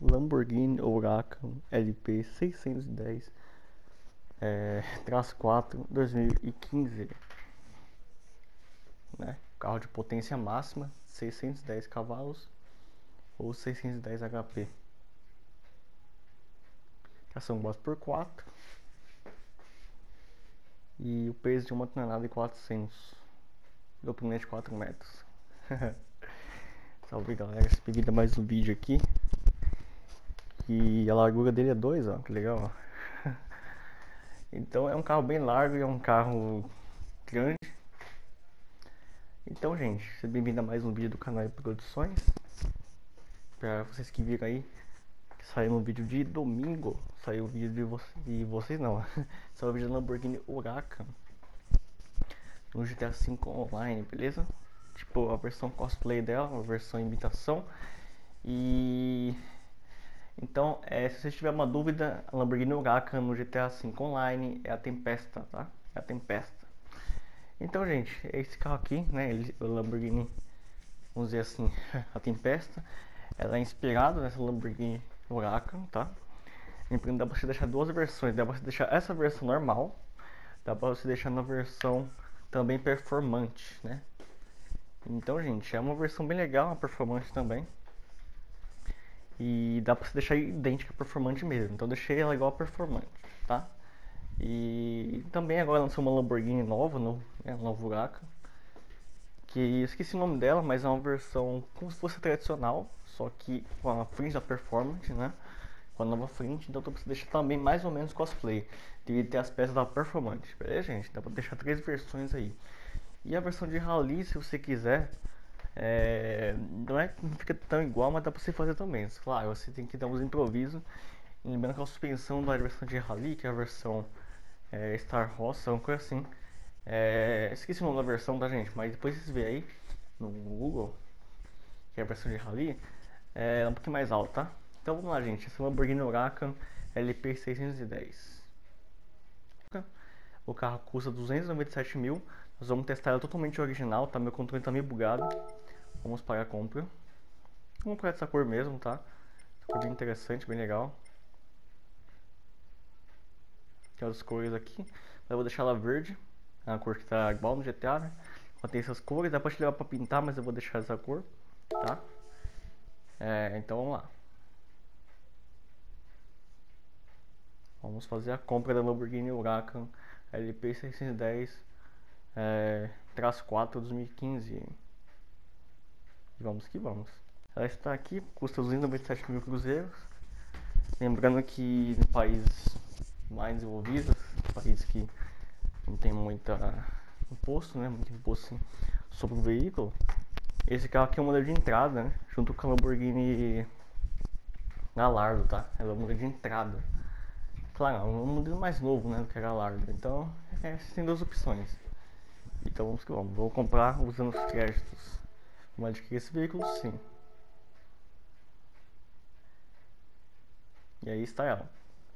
Lamborghini Huracan LP 610 -4 2015, né? Carro de potência máxima 610 cavalos ou 610 HP, tração 4x4 e o peso de 1 tonelada e 400, duplo de 4 metros. Salve galera, bem-vindo a mais um vídeo aqui. E a largura dele é 2, ó, que legal. Então é um carro bem largo e é um carro grande. Então, gente, seja bem-vindo a mais um vídeo do canal de Produções. Pra vocês que viram aí, que saiu um vídeo de domingo. Saiu o vídeo de vocês não. Saiu o vídeo da Lamborghini Huracan no GTA V Online, beleza? Tipo, a versão cosplay dela, a versão imitação. E... então, se você tiver uma dúvida, a Lamborghini Huracan no GTA V Online é a Tempesta, tá? É a Tempesta. Então, gente, esse carro aqui, né, o Lamborghini, vamos dizer assim, a Tempesta, ela é inspirada nessa Lamborghini Huracan, tá? Então, dá pra você deixar duas versões, dá pra você deixar essa versão normal, dá pra você deixar na versão também performante, né? Então, gente, é uma versão bem legal, uma performante também. E dá pra você deixar idêntica à performante mesmo, então deixei ela igual a performante, tá? E também agora lançou uma Lamborghini nova, uma nova Huracan, que eu esqueci o nome dela, mas é uma versão como se fosse tradicional, só que com a frente da performance, né? Com a nova frente, então você deixar também mais ou menos cosplay, devido ter as peças da performance, beleza, gente? Dá pra deixar 3 versões aí. E a versão de rally, se você quiser, não é que não fica tão igual, mas dá pra você fazer também. Claro, você tem que dar uns improvisos. Lembrando que a suspensão da versão de rally, que é a versão Star Rossa, uma coisa assim. Esqueci o nome da versão, tá, gente? Mas depois vocês veem aí no Google, que é a versão de rally, é um pouquinho mais alta, tá? Então vamos lá, gente. Essa Lamborghini Huracan LP 610. O carro custa 297 mil. Nós vamos testar ela totalmente original, tá? Meu controle tá meio bugado. Vamos para a compra. Vamos comprar essa cor mesmo, tá? Essa cor bem interessante, bem legal. Tem as cores aqui. Mas eu vou deixar ela verde. É uma cor que tá igual no GTA, né? Tem essas cores, dá pra te levar pra pintar, mas eu vou deixar essa cor, tá? Então vamos lá. Vamos fazer a compra da Lamborghini Huracan LP 610 -4 2015. E vamos que vamos. Ela está aqui, custa 297 mil cruzeiros. Lembrando que em países mais desenvolvidos, países que não tem muito imposto, né? Muito imposto sobre o veículo. Esse carro aqui é o modelo de entrada, né? Junto com a Lamborghini Gallardo, tá? É o modelo de entrada. Claro, é um modelo mais novo, né? Do que a Gallardo. Então, você tem duas opções. Então vamos que vamos. Vou comprar usando os créditos. Vamos adquirir esse veículo, sim. E aí está ela.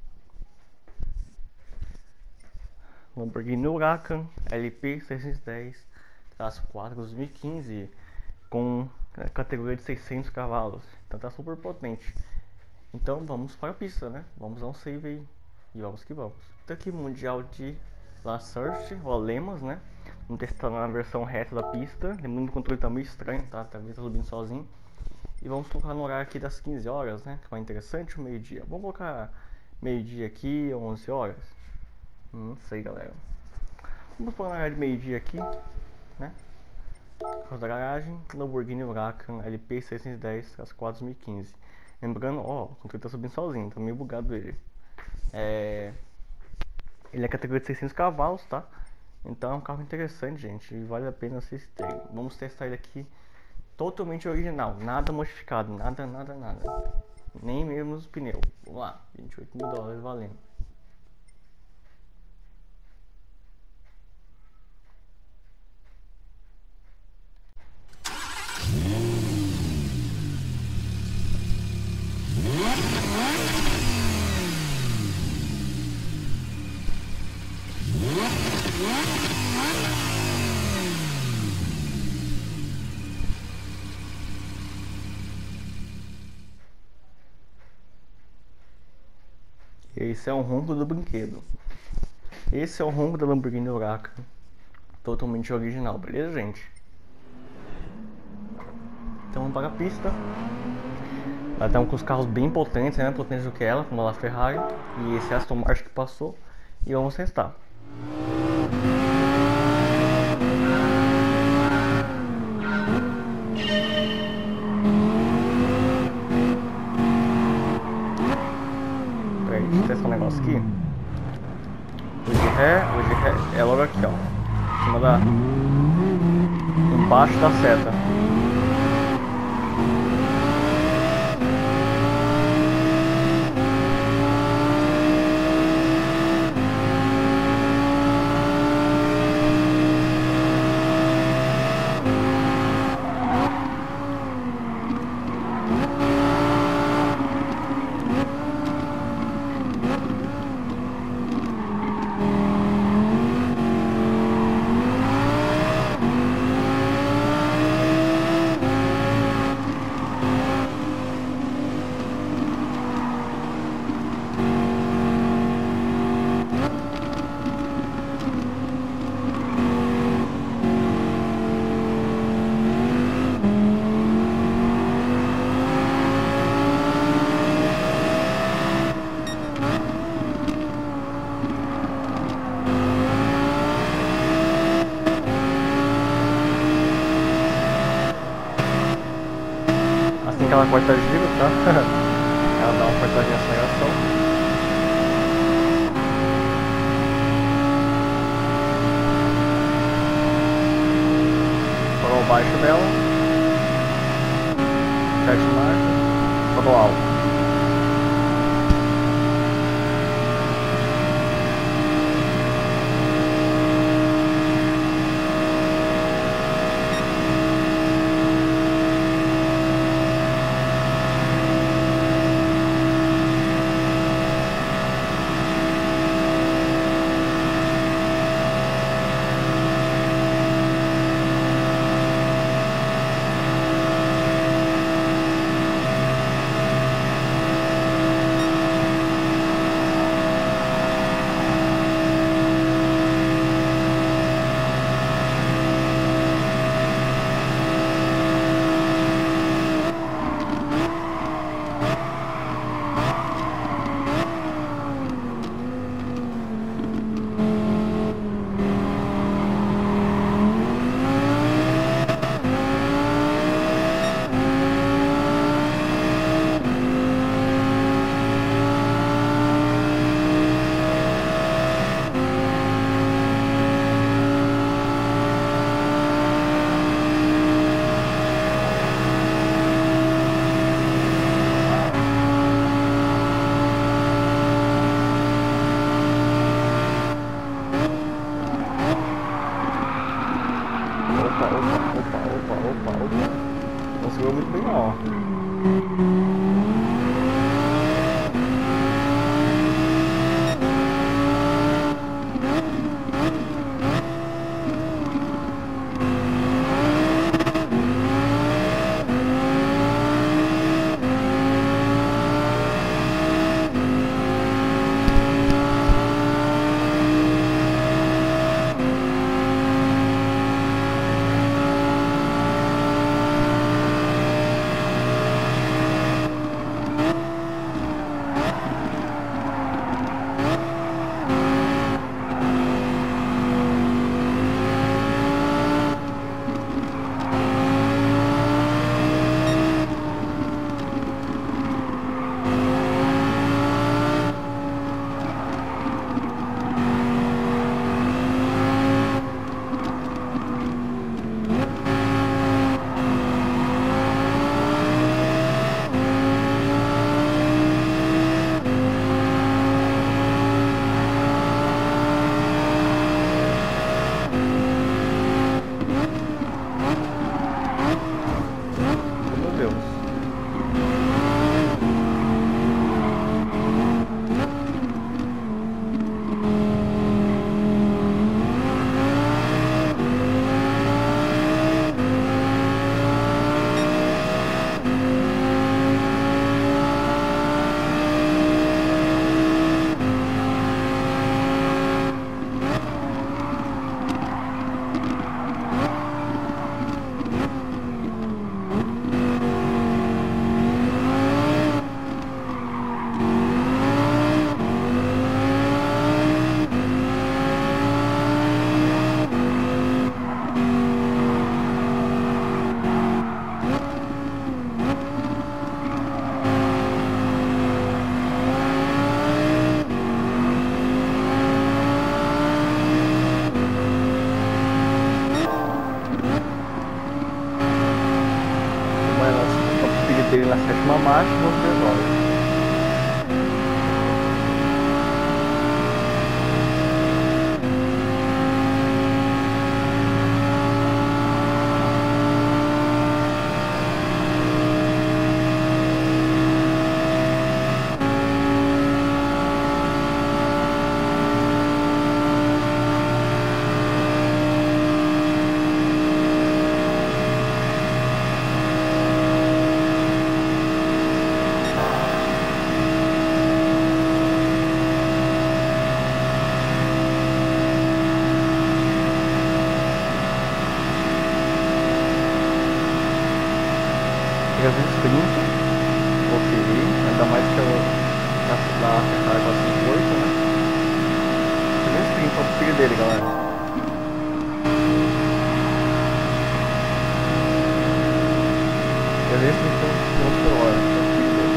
Lamborghini Huracan LP 610-4 2015 com categoria de 600 cavalos. Então tá super potente. Então vamos para a pista, né? Vamos dar um save aí. E vamos que vamos. Então aqui Mundial de La Search, ou Lemas, né? Vamos testar na versão reta da pista. Lembrando que o controle tá meio estranho, tá? Talvez tá subindo sozinho. E vamos colocar no horário aqui das 15 horas, né? Que é mais interessante, o meio-dia. Vamos colocar meio-dia aqui, 11 horas. Não sei, galera. Vamos pôr na área de meio-dia aqui, né? Carro da garagem, Lamborghini Huracan LP 610-4 2015. Lembrando, ó, o controle tá subindo sozinho, tá meio bugado ele. Ele é categoria de 600 cavalos, tá? Então é um carro interessante, gente, e vale a pena vocês terem. Vamos testar ele aqui totalmente original, nada modificado, nada. Nem mesmo os pneus. Vamos lá, 28 mil dólares valendo. Esse é o ronco do brinquedo. Esse é o ronco da Lamborghini Huracan. Totalmente original, beleza, gente? Então vamos para a pista. Ela tem com os carros bem potentes, né? Mais potentes do que ela, como a Ferrari. E esse Aston Martin que passou. E vamos testar. Peraí, deixa eu testar um negócio aqui. O de ré é logo aqui, ó. Em cima da... embaixo da seta. Assim que ela corta giro, tá? Ela dá uma cortadinha na aceleração. Parou o baixo dela. 7 marchas. Parou alto. baixo e vou resolve. Às vezes 30, ok, ainda mais que eu na Ferrari 458, né? 330 é o filho dele, galera. E às vezes 30 km por hora, é o filho dele.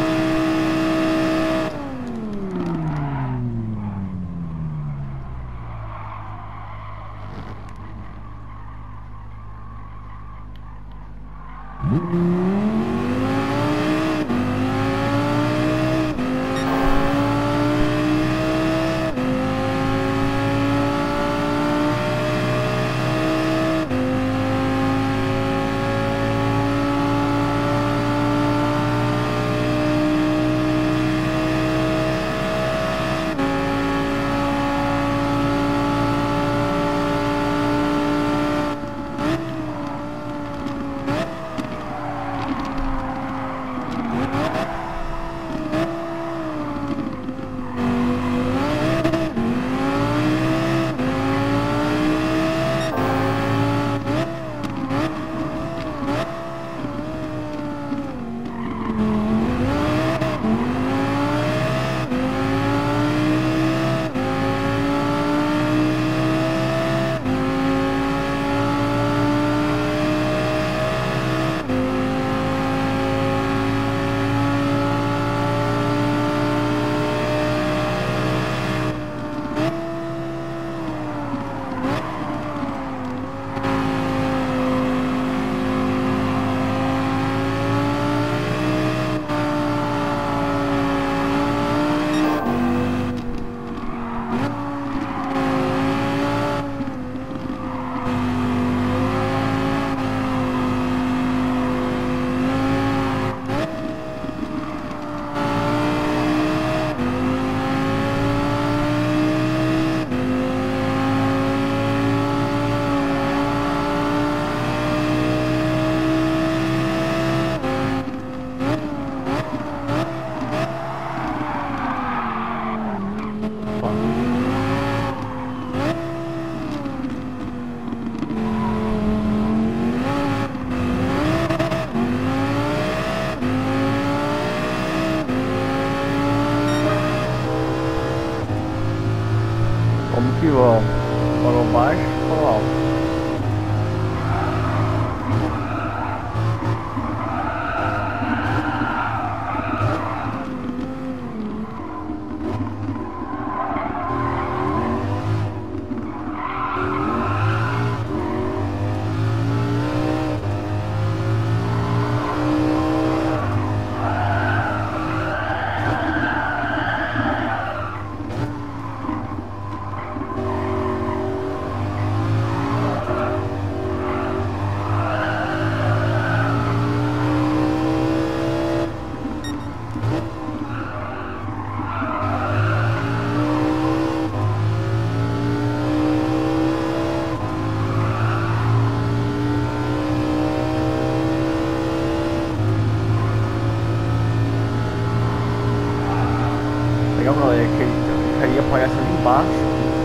Como que vão? Falou baixo, falou alto. Legal, galera, que aí aparece ali embaixo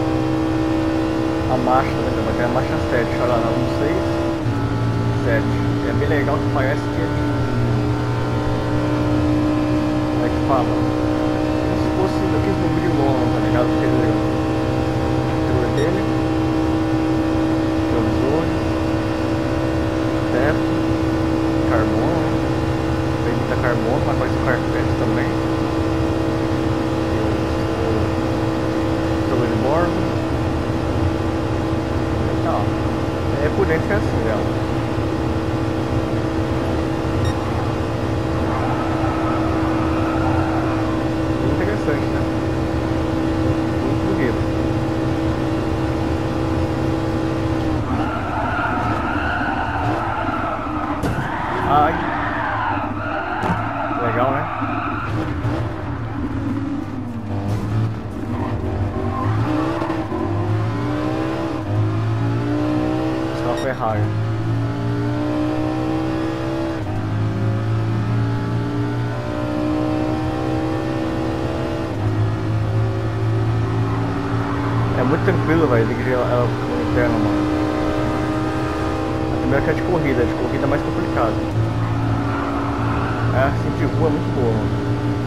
a marcha, né? Vai ter a marcha 7, olha lá, 1, 6, 7. É bem legal que parece que como é que fala? Como se fosse aqueles bagulho longo, tá ligado? Aquele interior dele, provisores, teto, carbono, tem muita carbono, mas faz o carpete também. É por dentro que é assim, galera. legal, né? Esse é uma Ferrari. É muito tranquilo, velho, dirigir ela no inverno, mano. A primeira que é de corrida é mais complicado. É, assim, de rua é muito boa, mano.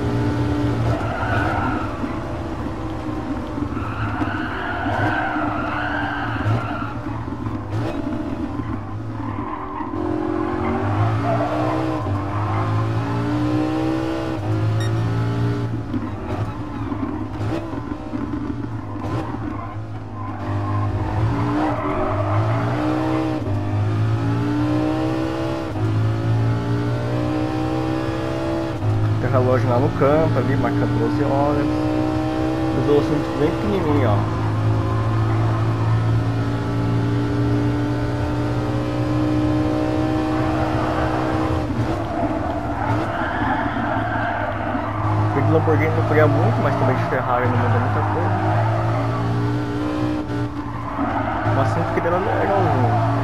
Tem relógio lá no campo, ali, marcando 12 horas. Os velocímetros bem pequenininho, ó. O de Lamborghini não faria muito, mas também de Ferrari não muda muita coisa. Mas sempre que dela é legalzinho.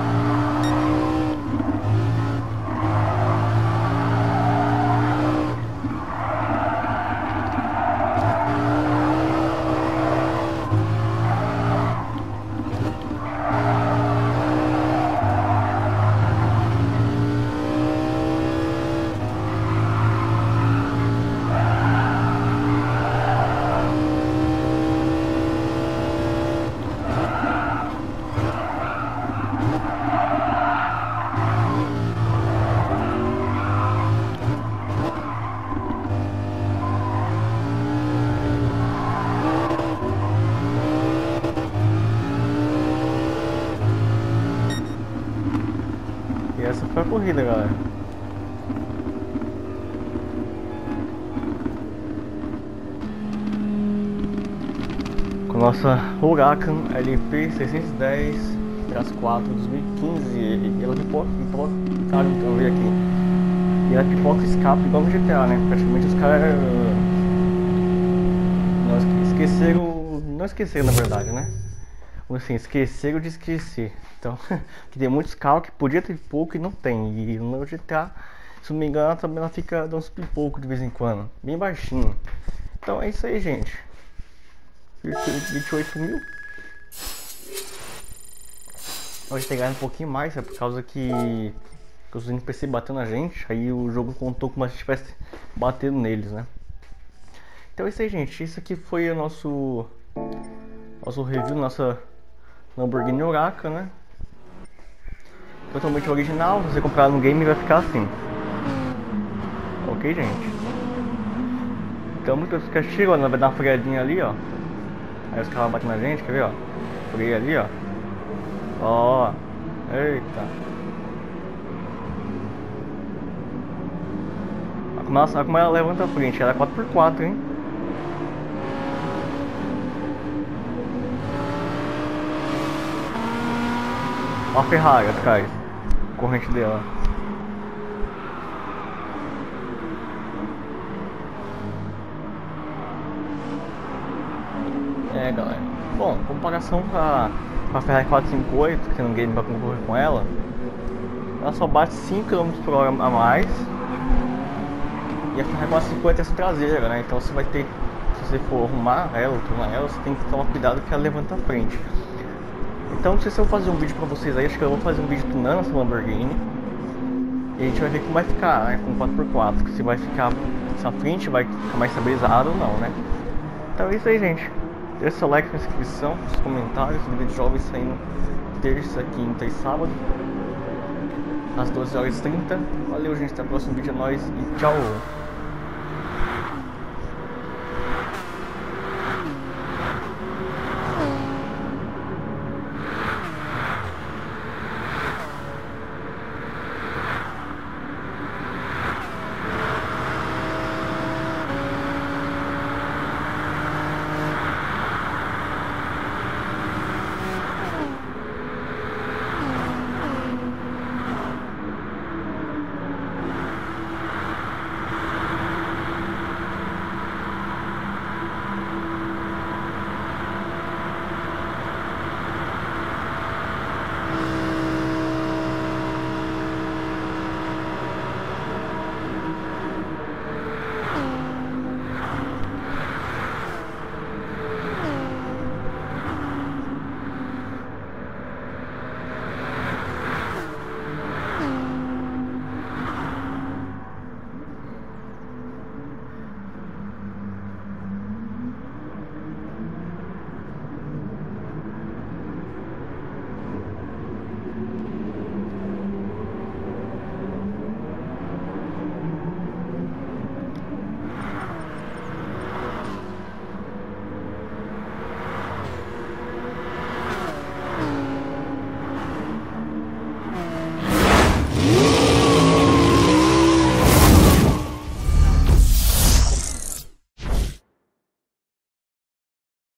E essa foi a corrida, galera. Com a nossa Huracan LP 610-4 2015. E ela pipoca, cara, então ver aqui. E ela pipoca escape igual no GTA, né? Praticamente os caras não esqueceram na verdade, né? Assim, esqueceram de esquecer. Então, que tem muitos carros que podia ter pouco e não tem. E no GTA, se não me engano, também ela fica dando uns pipocos de vez em quando, bem baixinho. Então é isso aí, gente. 28 mil. Hoje tem ganhado um pouquinho mais, é por causa que os NPC bateu na gente. Aí o jogo contou como se estivesse batendo neles, né? Então é isso aí, gente. Isso aqui foi o nosso review, nossa Lamborghini Huracan, né? Totalmente original. Se você comprar no game vai ficar assim. Ok, gente? Então muitas pessoas que chegam, ela vai dar uma freadinha ali, ó. Aí os caras batem na gente, quer ver, ó? Freia ali, ó. Ó. Eita. Olha como ela levanta a frente. Ela é 4x4, hein? Olha a Ferrari atrás, corrente dela. É, galera. Bom, em comparação com a Ferrari 458, que tem um game para concorrer com ela só bate 5 km por hora a mais. E a Ferrari 450 é essa traseira, né? Então você vai ter, se você for arrumar ela, tornar ela, você tem que tomar cuidado que ela levanta a frente. Então não sei se eu vou fazer um vídeo pra vocês aí, acho que eu vou fazer um vídeo tunando essa Lamborghini. E a gente vai ver como vai ficar, né, com 4x4, se vai ficar, se a frente vai ficar mais estabilizada ou não, né. Então é isso aí, gente. Deixa seu like na inscrição, nos comentários, vídeo de jovens saindo terça, quinta e sábado, às 12h30. Valeu, gente, até o próximo vídeo, é nóis e tchau!